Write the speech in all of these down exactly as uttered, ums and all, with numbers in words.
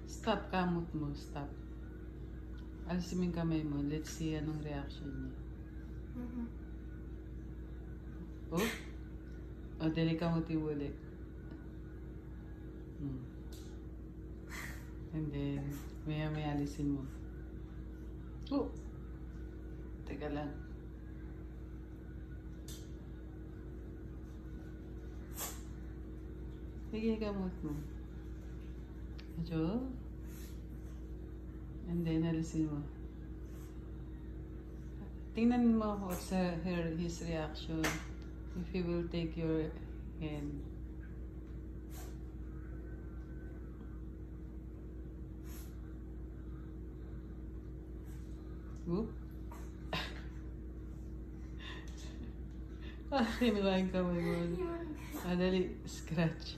Stop, kamot mo. Stop. Alisin mo yung kamay mo. Let's see anong reaction niya. Mm-hmm. Oh? O, dali kamutin mo ulit. Hmm. And then, maya maya alisin mo. Oh! Teka lang. Sige, kamot mo. Medyo. And then, alisin mo. Tingnan mo what's uh, her, his reaction. If he will take your hand. Whoop. Ah, kinuha yung kamay mo. Ah, dali. Scratch.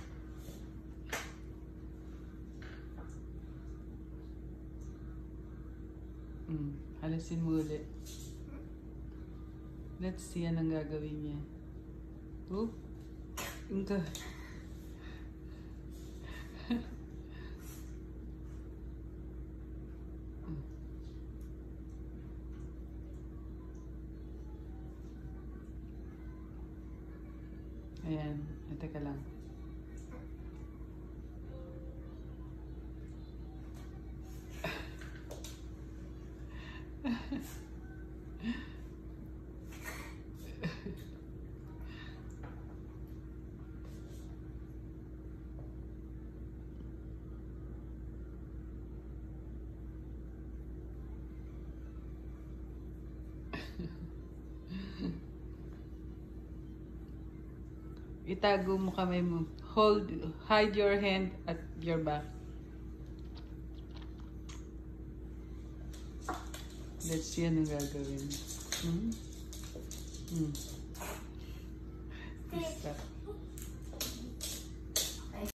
Hmm. Halisin mo ulit. Let's see anong gagawin niya. Whoop. Yung ka. Ayan, ito ka lang. Itago mo kamay mo. Hold, hide your hand at your back. Let's see anong gagawin. Hmm? Hmm. Stop.